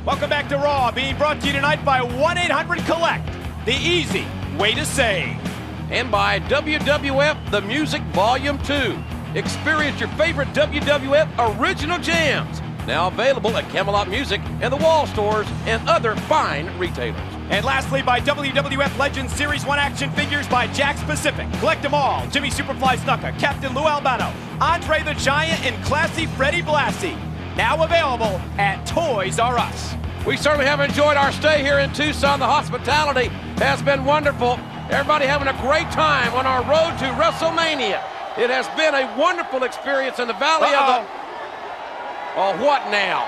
Welcome back to Raw, being brought to you tonight by 1-800-COLLECT, the easy way to save. And by WWF The Music Volume 2. Experience your favorite WWF original jams. Now available at Camelot Music and the Wall stores and other fine retailers. And lastly, by WWF Legends Series 1 action figures by Jakks Pacific. Collect them all. Jimmy Superfly Snuka, Captain Lou Albano, Andre the Giant, and Classy Freddie Blassie. Now available at Toys R Us. We certainly have enjoyed our stay here in Tucson. The hospitality has been wonderful. Everybody having a great time on our road to WrestleMania. It has been a wonderful experience in the Valley of the... Oh, what now?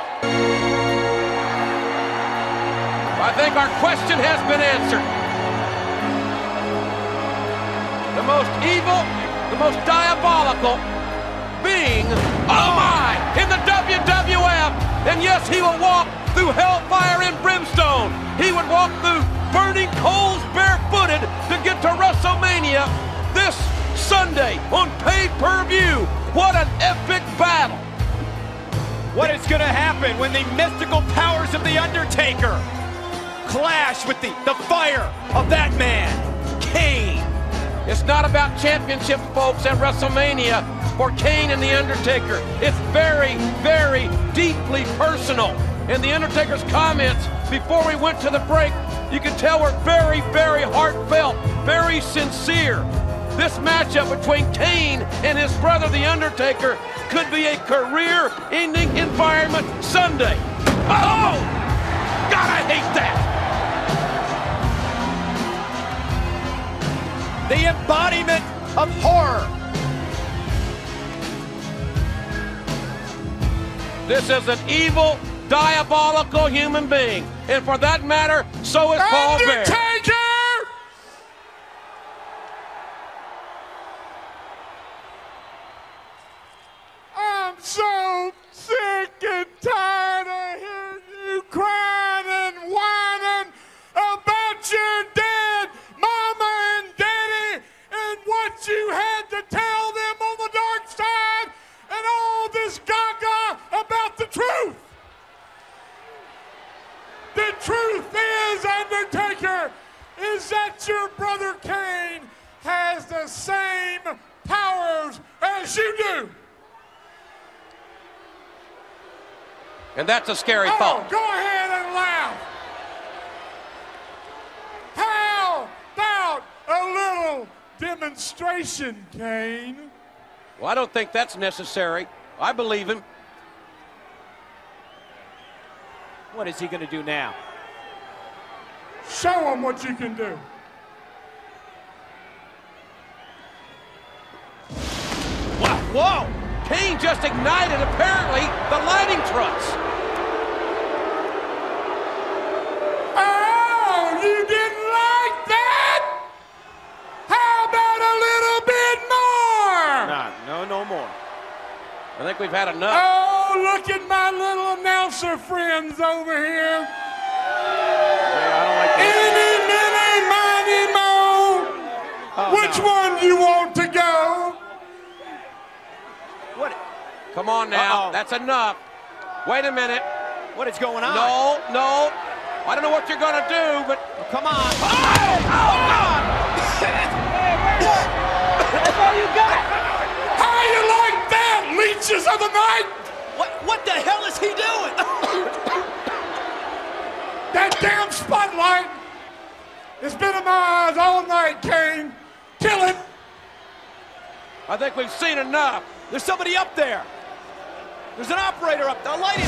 I think our question has been answered. The most evil, the most diabolical being, oh my, in the WWF. And yes, he will walk through hellfire and brimstone. He would walk through burning coals barefooted to get to WrestleMania this Sunday on pay-per-view. What an epic battle. What is going to happen when the mystical powers of The Undertaker clash with the fire of that man, Kane? It's not about championships, folks, at WrestleMania for Kane and The Undertaker. It's very, very deeply personal. And The Undertaker's comments before we went to the break, you can tell were very, very heartfelt, very sincere. This matchup between Kane and his brother, The Undertaker, could be a career-ending environment Sunday. Oh! God, I hate that! The embodiment of horror. This is an evil, diabolical human being. And for that matter, so is Paul Bear. Undertaker! I'm so sick and tired of hearing you crying and whining about your dead mama and daddy and what you had to tell them on the dark side and all this gaga about the truth. The truth is, Undertaker, is that your brother Kane has the same powers as you do. And that's a scary thought. Go ahead and laugh. How about a little demonstration, Kane? Well, I don't think that's necessary. I believe him. What is he going to do now? Show him what you can do. Whoa! Kane just ignited, apparently, the lighting trucks. Oh, you didn't like that? How about a little bit more? No more. I think we've had enough. Oh, look at my little announcer friends over here. Yeah, I don't like that. Eeny, meeny, miny, mo. Oh, Which no. one do you want to go? What? Come on now. Uh-oh. That's enough. Wait a minute. What is going on? No. I don't know what you're going to do, but... Oh, come on. Oh, God! That's all you got. How you like that, leeches of the night? What the hell is he doing? That damn spotlight has been in my eyes all night, Kane. Kill it. I think we've seen enough. There's somebody up there. There's an operator up there. Light it.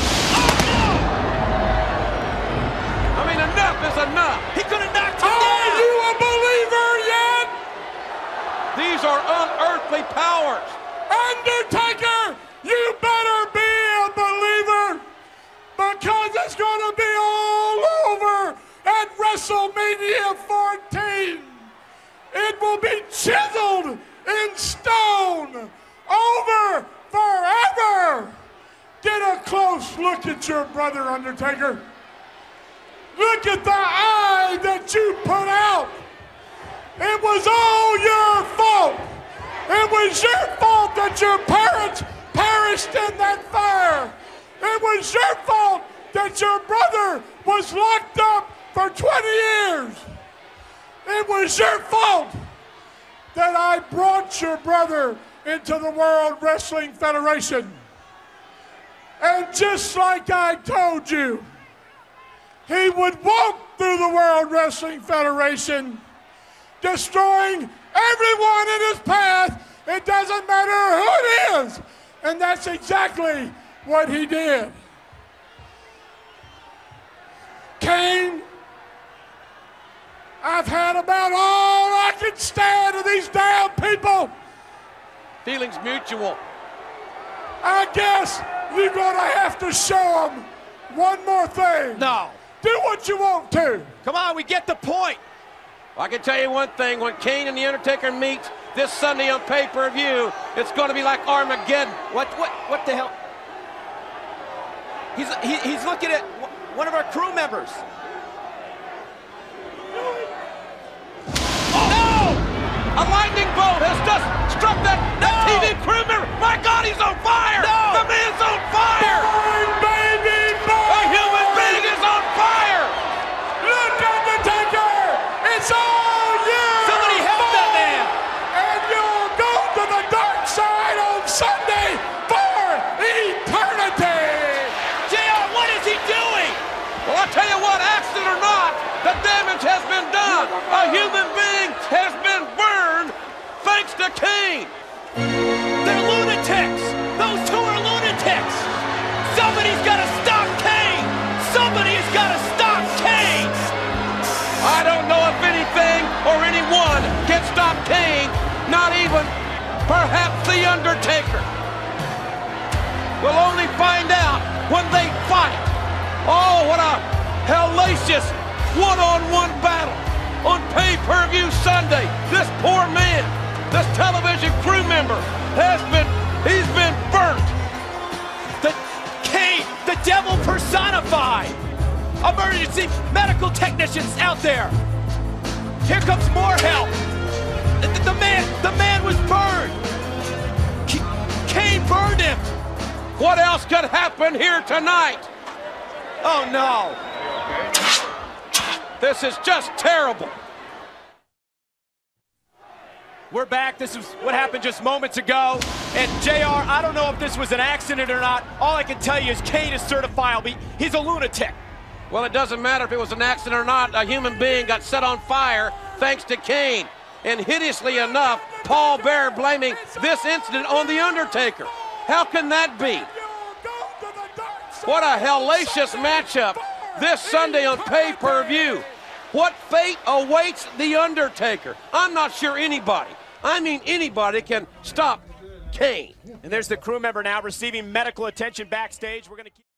I mean, enough is enough. He could have knocked him Are down. you a believer yet? These are unearthly powers. Undertaker, you better be a believer because it's going to be all over at WrestleMania 14. It will be chiseled in stone over forever. Get a close look at your brother, Undertaker. Look at the eye that you put out. It was all your fault. It was your fault that your parents perished in that fire. It was your fault that that your brother was locked up for 20 years. It was your fault that I brought your brother into the World Wrestling Federation. And just like I told you, he would walk through the World Wrestling Federation, destroying everyone in his path. It doesn't matter who it is. And that's exactly what he did. Kane, I've had about all I can stand of these damn people. Feelings mutual. I guess you're gonna have to show them one more thing. No. Do what you want to. Come on, we get the point. I can tell you one thing, when Kane and The Undertaker meet this Sunday on pay-per-view, it's going to be like Armageddon. What the hell? He's looking at one of our crew members. Oh. No! A lightning bolt has just struck that TV crew member. My God, he's on fire! No! The man's on fire! Burn, baby, burn! A human being is on fire! Look, Undertaker! It's all you! Somebody help that man! And you'll go to the dark side on Sunday for eternity! JR, what is he doing? Well, I'll tell you what, accident or not, the damage has been done. A human being has been burned thanks to Kane. They're lunatics! Those two are lunatics! Somebody's got to stop Kane! Somebody has got to stop Kane! I don't know if anything or anyone can stop Kane, not even perhaps The Undertaker. We'll only find out when they fight. Oh, what a hellacious one-on-one battle on pay-per-view Sunday. This poor man, this television crew member, he's been burnt. The Kane, the devil personified! Emergency medical technicians out there! Here comes more help! The man was burned! Kane burned him! What else could happen here tonight? Oh no! This is just terrible. We're back. This is what happened just moments ago. And JR, I don't know if this was an accident or not. All I can tell you is Kane is certifiable. He's a lunatic. Well, it doesn't matter if it was an accident or not. A human being got set on fire thanks to Kane. And hideously enough, Paul Bearer blaming this incident on The Undertaker. How can that be? What a hellacious matchup this Sunday on pay-per-view. What fate awaits The Undertaker? I'm not sure anybody can stop Kane. And there's the crew member now receiving medical attention backstage. We're going to keep